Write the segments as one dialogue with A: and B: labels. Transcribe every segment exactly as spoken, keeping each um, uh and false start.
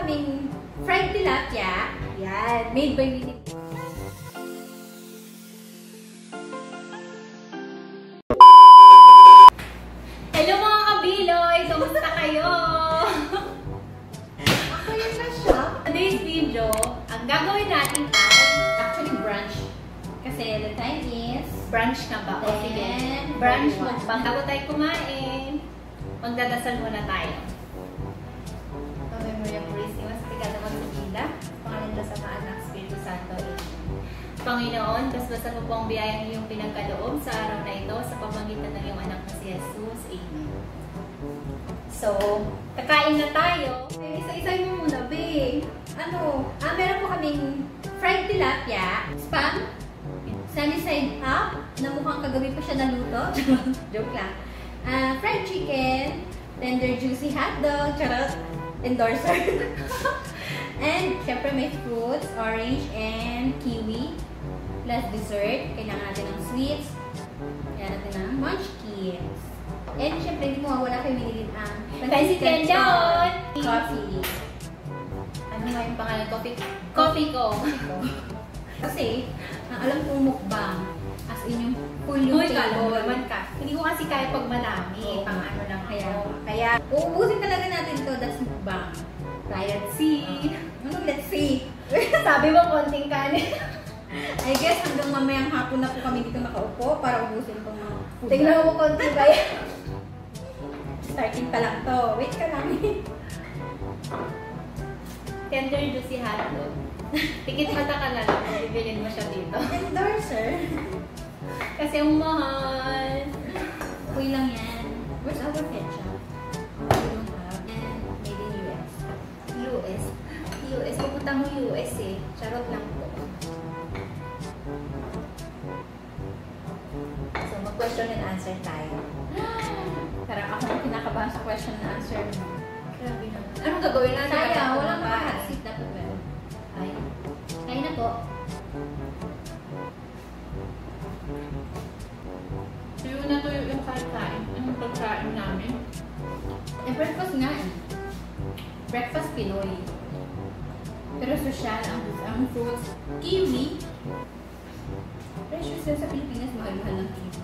A: kaming fried tilapia. Yan, made by Winnie. Hello mga kabiloy! Kamusta kayo? Ako yun na siya. Today's video, ang gagawin natin ay actually brunch. Kasi the time is brunch na ba? O sige, brunch mo. Bago tayo kumain, magdadasal muna tayo. Memory of Christmas, tigada mo sa vida, pangalan sa mga anak, Espiritu Santo. Panginoon, basbasa mo po ang biyayang iyong pinagkaloob sa araw na ito sa pamamagitan ng iyong anak na si Jesus. Amen. So, kakain na tayo. Eh, isa-isay mo muna, babe. Ano? Ah, meron po kaming fried tilapia, spam, sunny side up, na mukhang kagabi pa siya naluto. Joke lang. Uh, fried chicken, tender juicy hotdog, charot, endorser. And, syempre may fruits, orange and kiwi. Plus dessert, kailangan natin ng sweets. Kailangan natin ng munchkins. And, syempre, hindi mo mawala kay Winnie ang
B: Fancy Canton!
A: Coffee.
B: Ano nga yung pangalan? Coffee? Coffee ko.
A: Kasi, ang alam kong mukbang, as in yung full yung
B: Uy, kala mo
A: table.
B: naman ka. Hindi ko kasi kaya pag madami.
A: Oo.
B: Pang ano lang
A: Kaya,
B: ako.
A: kaya, uubusin talaga natin to. That's mukbang.
B: Let's see.
A: Ano, let's see.
B: Sabi mo, konting kanin.
A: I guess hanggang mamayang hapon na po kami dito nakaupo para ubusin itong mga food.
B: Tingnan mo konti ba yan?
A: Starting pa lang to. Wait ka lang.
B: Tender juicy hotdog. Tikit mata ka na lang. Bibilin mo siya dito.
A: Endorser.
B: Kasi ang mahal.
A: Okay lang yan. Where's our ketchup? We don't have. And made in U S.
B: U S. U S. Pupunta mo U S eh. Charot lang po.
A: So, mag-question and answer tayo. Parang ako nang kinakabahan sa question and answer mo.
B: Grabe naman. Anong gagawin natin?
A: Kaya, walang maka-hot seat dapat ba?
B: Ay.
A: Kain na po.
B: Sayo na to yung pagkain. Anong pagkain namin?
A: Eh, breakfast nga eh. Breakfast Pinoy. Pero social ang, ang fruits. Kiwi. Precious sila sa Pilipinas, mahal-mahal ng kiwi.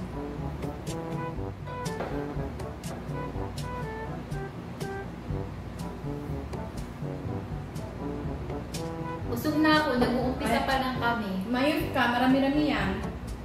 B: Busog na ako. Nag-uumpisa pa lang kami.
A: Mayroon ka, marami-rami yan.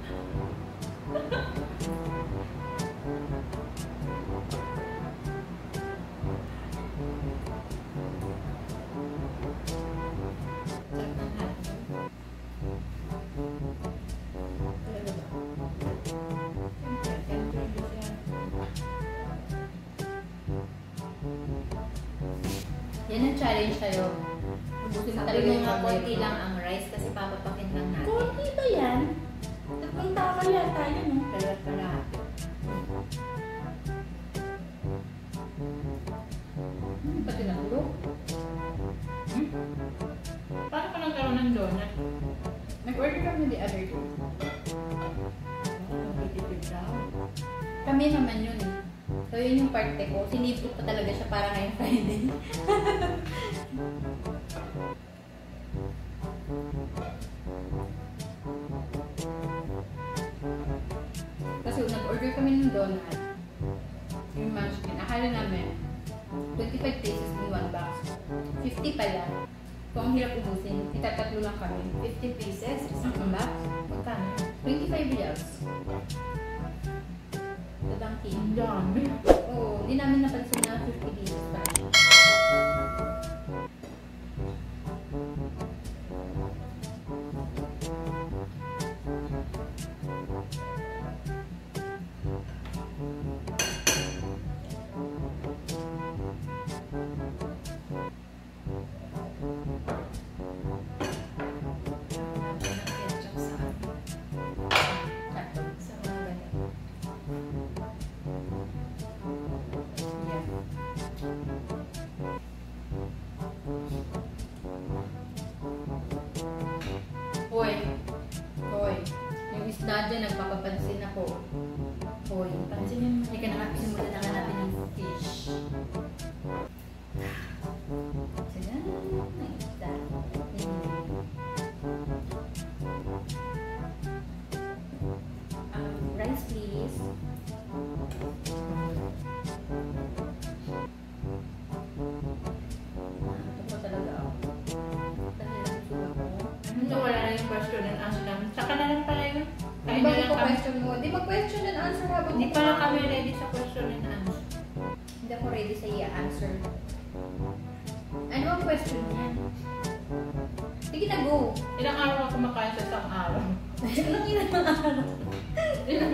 A: Yan ang challenge tayo. Ubusin mo
B: Sabi
A: talaga
B: mo
A: yung
B: nga
A: mga
B: konti lang ang rice kasi papapakin lang natin.
A: Konti ba yan? Tatlong tao yata yun, no?
B: Pero pala.
A: Hmm, pati nakulo.
B: Hmm? Paano ka nagkaroon ng donut?
A: Nag-order kami the other day.
B: Competitive daw.
A: Kami naman yun eh. So yun yung parte ko. Sinave ko pa talaga siya para ngayong Friday. Kasi nag-order kami ng donut. Yung munchkin. Akala namin twenty-five pesos in one box. fifty pala. Kung ang hirap ubusin, itatatlo lang kami.
B: fifty pieces?
A: Isang box?
B: Magkano?
A: twenty-five reals. Dadangkin.
B: Ang dami.
A: Oo, hindi namin napansin na fifty pesos pa rin. Hoy. Hoy. Yung isda dyan, nagpapapansin ako. Hoy.
B: Pansinin mo.
A: Hindi ka nakapin mo na hanapin ng fish. Sige.
B: question mo. Di mag-question and answer habang
A: Hindi pa lang kami ready sa question and answer.
B: Hindi ako ready sa i-answer. Ano ang question niya? Sige na, go.
A: Ilang araw ako kumakain sa isang araw?
B: Anong ilang araw?
A: Ilang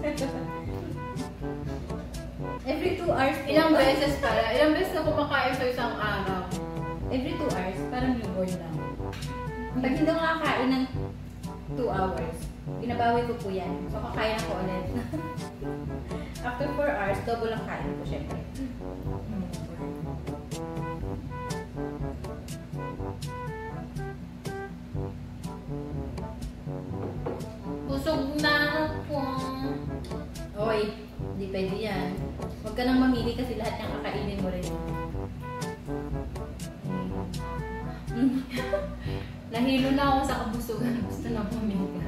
B: Every two hours.
A: Ilang beses pala? Ilang beses na kumakain sa isang araw?
B: Every two hours. Parang newborn lang. Pag hindi ako nakakain ng two hours, binabawi ko po yan. So, kakain ako ulit. After four hours, double ang kain ko, syempre.
A: Busog na ako.
B: Oy, hindi pwede yan. Huwag ka nang mamili kasi lahat yung kakainin mo rin.
A: Nahilo na ako sa kabusugan. Gusto na pumiga.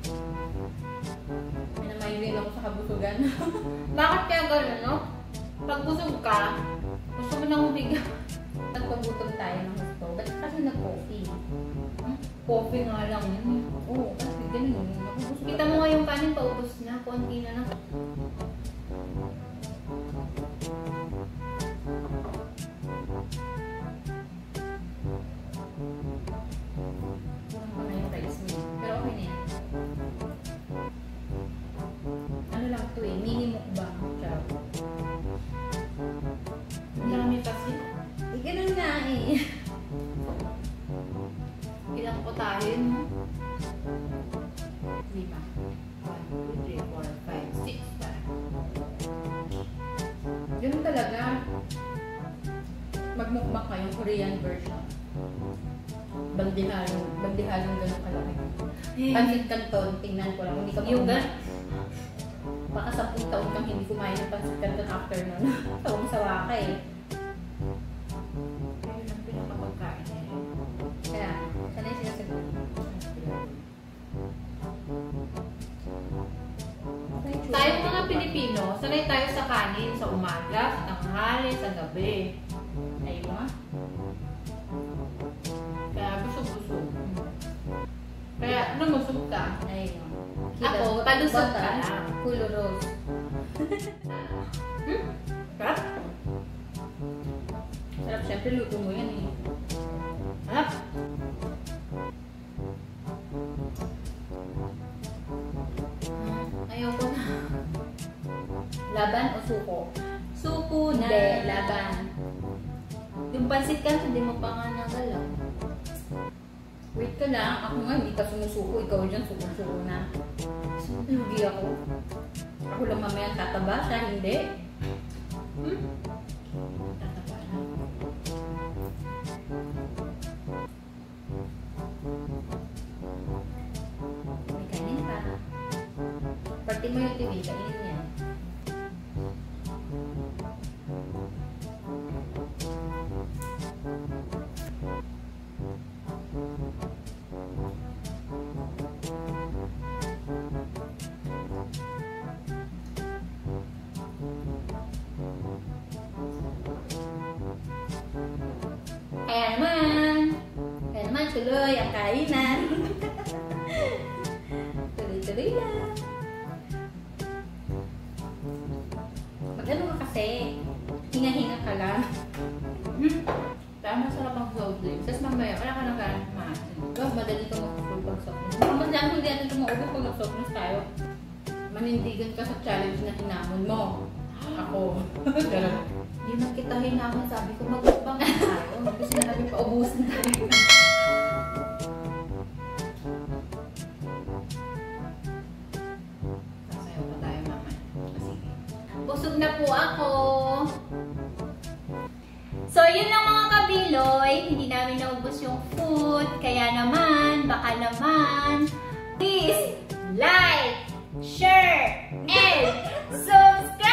B: Minamay ako sa kabusugan.
A: Bakit kaya gano'n, no? Pag busog ka, gusto mo nang humiga.
B: Nagpagutom tayo ng gusto. Ba't kasi nag-coffee?
A: Hmm? Coffee nga lang yun.
B: Oo, kasi ganun.
A: Kita mo nga yung kanin, paubos na. Konti na lang.
B: Kurang pa nga yung rice mo. Pero okay na yan. Ano lang ito eh, mini mukbang. Charot.
A: Ang dami kasi.
B: Eh, ganun nga eh.
A: Ilang po tayo, no?
B: Di ba?
A: one, two, three, four, five, six pa.
B: Ganun talaga. Magmukbang kayong Korean version. Bandihalong, bandihalong ganun kalaki. Pansit Canton, tingnan ko lang. Hindi ka
A: Yung
B: makuha.
A: gan-
B: Baka sampung taon kang hindi kumain ng Pansit Canton after nun. Sawang-sawa ka eh.
A: Ayun ang pinakapagkain eh.
B: Kaya, sana yung sinasagot.
A: Tayong mga Pilipino, sanay tayo sa kanin sa umaga, sa tanghali, sa gabi.
B: Ayun nga.
A: Kaya busog-busog. Kaya lumusog ka.
B: Ayun nga.
A: Ako, palusog ka
B: Bata,
A: lang.
B: Kulo rose.
A: Hmm? Sarap?
B: Sarap, syempre luto mo yan eh.
A: Sarap? Ayoko na.
B: Laban o suko?
A: Suko na.
B: Hindi, laban.
A: Yung pansit ka, hindi mo pa nga nagalaw.
B: Wait ka lang, ako nga hindi pa sumusuko. Ikaw dyan, suko-suko na. Lugi ako. Ako lang mamaya tataba, siya hindi.
A: Hmm? Tataba na.
B: May kanin pa. Party mo yung T V, kainin niya. Kaya naman, kaya naman tuloy ang kainan. Tuloy-tuloy lang. Mag-ano ka kasi, hinga-hinga ka lang.
A: Hmm? Kaya masarap ang soft drinks. Tapos mamaya, wala ka nang ganang kumain.
B: Ikaw, madali ka mag-full pag softness. Mas lang hindi natin tumaubos pag mag-softness tayo. Manindigan ka sa challenge na hinamon mo. Ako.
A: Hindi man kita hinaman, sabi ko mag-upang na tayo. Gusto na namin paubusin tayo. Sasayaw pa tayo mamaya. Sige. Busog na po ako. So, yun lang mga kabiloy. Hindi namin naubos yung food. Kaya naman, baka naman, please like, share, and subscribe!